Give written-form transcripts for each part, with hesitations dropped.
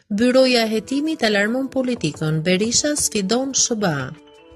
Byroja e hetimit alarmon politikën, Berisha sfidon SBA.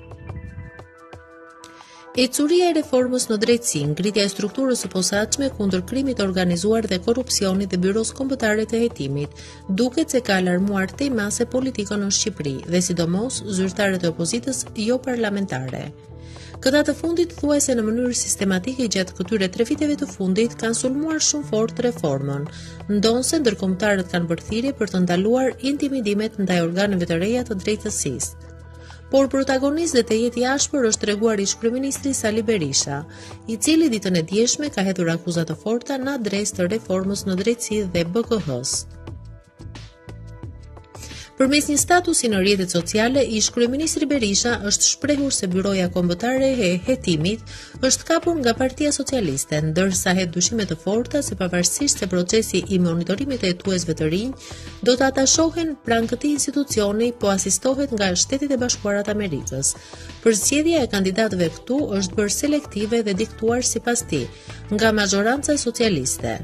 Ecuria e reformës në drejtësi, ngritja e strukturës së posaçme kundër krimit të organizuar dhe korrupsionit dhe Byros Kombëtare të Hetimit, duket se ka alarmuar temase politikën në Shqipëri dhe sidomos zyrtarët e opozitës jo parlamentare. Këta të fundit thuajse në mënyrë sistematike gjatë këtyre 3 viteve të fundit kanë sulmuar shumë fort reformën, ndonse ndërkombëtarët kanë bërë thirrje për të ndaluar intimidimet ndaj organeve të reja të drejtësisë. Por protagonist dhe të jetë i ashpër është treguar ish-kryeministri Sali Berisha, i cili ditën e djeshme ka hedhur akuza të forta në adresë të reformës në drejtësi dhe BKH-s. Përmes një statusi në rrjetet sociale, ish-kryeministri Berisha është shprehur se Byroja Kombëtare e Hetimit është kapur nga Partia Socialiste, ndërsa hedh dyshime të forta se pavarësisht se procesi i monitorimit të hetuesve të rinj do të atashohen pranë këtij institucioni, po asistohet nga Shtetet e Bashkuara të Amerikës. Përzgjedhja e kandidatëve këtu është bërë selektive dhe diktuar sipas tij nga majoranca socialiste.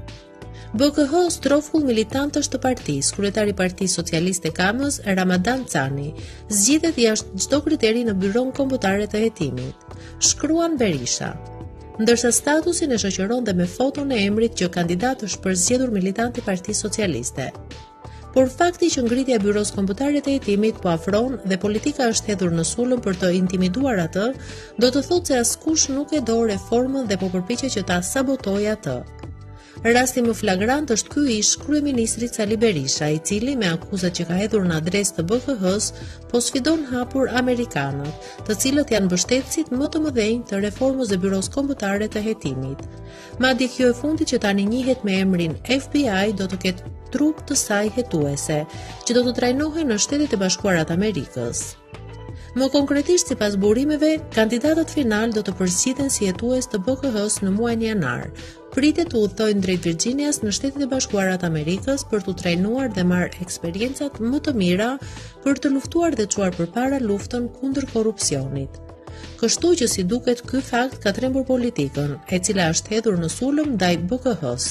BKH strofkull militantësh të partisë, kryetari i Partisë Socialiste Kamës, Ramadan Cani, zgjidhet jashtë çdo kriteri në Byron Kombëtare të Hetimit, shkruan Berisha. Ndërsa statusin e shoqëron dhe me foton e emrit që kandidat është përzgjedhur militant i Partisë Socialiste. Por fakti që ngritja e Byros Kombëtare të Hetimit po afron dhe politika është hedhur në sulm për të intimiduar atë, do të thotë se askush nuk e do reformën dhe po përpiqet që ta sabotojë atë. Rasti më flagrant është ky ish-kryeministri Sali Berisha, i cili me akuzat që ka hedhur në adresë të BKH-s, po sfidon hapur amerikanët, të cilët janë mbështetësit më të mëdhenj të reformës së Byros Kombëtare të Hetimit. Madje kjo e fundit që tani njihet me emrin FBI do të ketë trup të saj hetuese, që do të trajnohen në Shtetet e Bashkuara të Amerikës. Më konkretisht, sipas burimeve, kandidatët final do të përzgjidhen si hetues të BKH-s në muajin janar. Pritet të udhtojnë drejt Virginias në Shtetet e Bashkuara të Amerikës për të trajnuar dhe marrë eksperiencat më të mira për të luftuar dhe çuar përpara luftën kundër korrupsionit. Kështu që si duket ky fakt ka trembur politikën, e cila është hedhur në sulm ndaj BKH-s.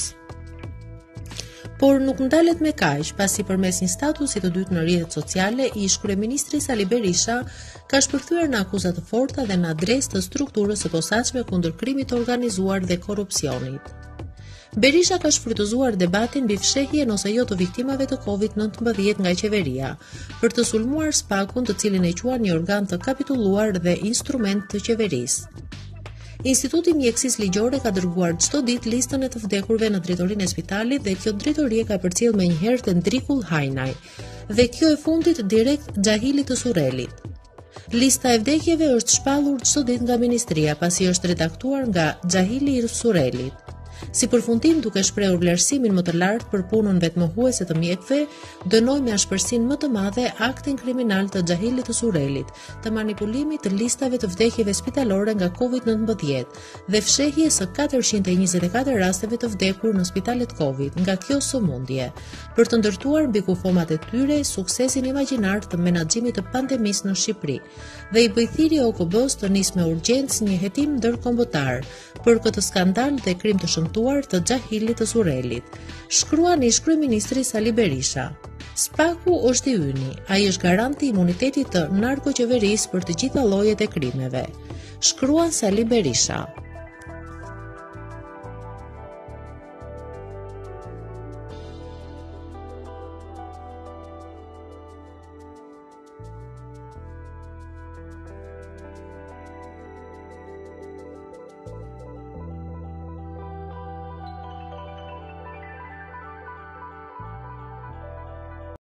Por nuk ndalet me kaq, pasi përmes një statusi të dytë në rrjetet sociale, ish-kryeministri Sali Berisha ka shpërthyer në akuza të forta dhe në adresë të strukturës së posaçme kundër krimit të organizuar dhe korrupsionit. Berisha ka shfrytëzuar debatin mbi fshehjen ose jo të viktimave të COVID-19 nga qeveria, për të sulmuar SPAK-un, të cilin e quan një organ të kapitulluar dhe instrument të qeverisë. Instituti i Mjekësisë Ligjore ka dërguar çdo ditë listën e të vdekurve në drejtorinë e spitalit dhe kjo drejtori ka përcjell menjëherë të Ndrikull Hajnaj, dhe kjo e fundit direkt Xhahilit të Surrelit. Lista e vdekjeve është shpallur çdo ditë nga ministria, pasi është redaktuar nga Xhahili i Surrelit. Si përfundim, duke shprehur vlerësimin më të lartë për punën vetmohuese të mjekëve, dënoi me ashpërsinë më të madhe aktin kriminal të Xhahilit të Surrelit, të manipulimit të listave të vdekjeve spitalore nga COVID-19 dhe fshehjes së 424 rasteve të vdekur në spitalet Covid nga kjo sëmundje, për të ndërtuar mbi kufomat e tyre suksesin imagjinar të menaxhimit të pandemisë në Shqipëri, dhe i bëi thirrje OKB-s të nisë me urgjencë një hetim ndërkombëtar për këtë skandal dhe krim të shëmtuar të Xhahilit të Surrelit, shkruan ish-kryeministri Sali Berisha. SPAK-u është i yni, ai është garanti i imunitetit të narkoqeverisë për të gjitha llojet e krimeve, shkruan Sali Berisha.